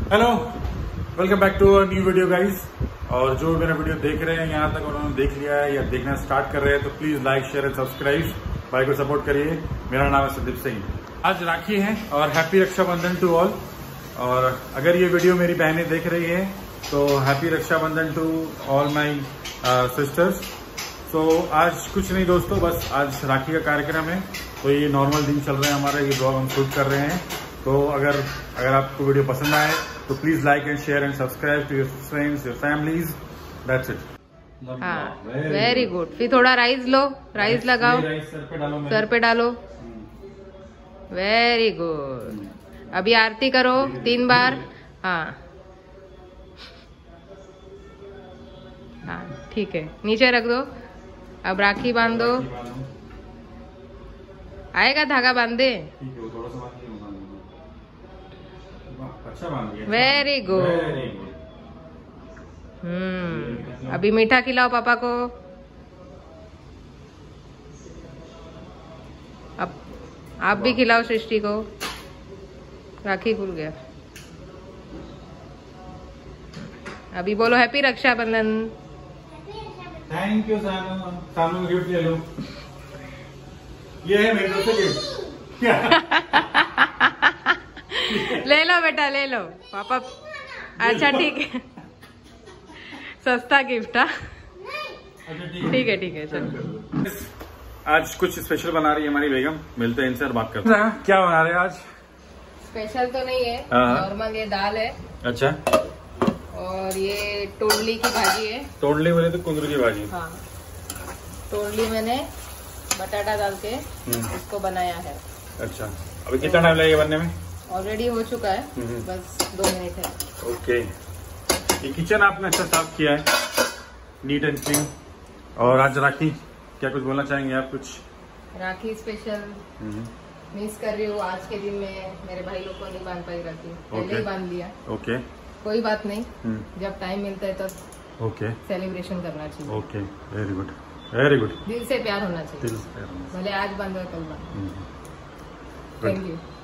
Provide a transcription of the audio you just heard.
Hello, welcome back to new video guys. और जो मेरा वीडियो देख रहे हैं यहाँ तक उन्होंने देख लिया है या देखना स्टार्ट कर रहे हैं तो please like share and subscribe, भाई को सपोर्ट करिए। मेरा नाम है संदीप सिंह। आज राखी है और हैप्पी रक्षाबंधन टू ऑल। और अगर ये वीडियो मेरी बहनें देख रही है तो happy Rakshabandhan to all my sisters. तो आज कुछ नहीं दोस्तों, बस आज राखी का कार्यक्रम है तो ये नॉर्मल दिन चल रहा है हमारा, ये ब्लॉग हम शूट कर रहे हैं। तो अगर आपको वीडियो पसंद आए तो please like and share and subscribe to your friends, your families. That's it. हाँ, वेरी गुड। फिर थोड़ा राइस लो, राइस लगाओ, सर पे डालो। Very good. अभी आरती करो 3 बार। हाँ हाँ, ठीक है, नीचे रख दो। अब राखी बांध दो। आएगा धागा बांध दे। Very good. अभी मीठा खिलाओ पापा को। अब आप भी खिलाओ सृष्टि को। राखी खुल गया। अभी बोलो हैप्पी रक्षाबंधन। थैंक यू सानू। सानू गिफ्ट ले लो। ये है मेरे दोस्त गिफ्ट। ले लो बेटा, ले लो पापा। अच्छा ठीक है, सस्ता गिफ्ट। ठीक है ठीक है, चलो। आज कुछ स्पेशल बना रही है हमारी बेगम, मिलते हैं इनसे और बात करते हैं। क्या बना रहे हैं आज? स्पेशल तो नहीं है, नॉर्मल ये दाल है। अच्छा। और ये तोड़ली की भाजी है। तोड़ली बोले तो कुंदरू की भाजी। हाँ, तोड़ली मैंने बटाटा डाल के इसको बनाया है। अच्छा, अभी कितना टाइम लगेगा बनने में? ऑलरेडी हो चुका है, बस 2 मिनट है। ओके। ये किचन आपने अच्छा साफ किया है, नीट एंड क्लीन। और आज राखी, क्या कुछ बोलना चाहेंगे आप? कुछ राखी स्पेशल मिस कर रही हूँ। आज के दिन में मेरे भाई लोग को नहीं बांध पाई राखी, पहले ही बांध लिया। ओके, कोई बात नहीं, जब टाइम मिलता है तब ओके सेलिब्रेशन करना चाहिए। Okay, very good very good. दिल से प्यार होना चाहिए, दिल से प्यार होना चाहिए। भले आज बांधो कल बांधो। Thank you.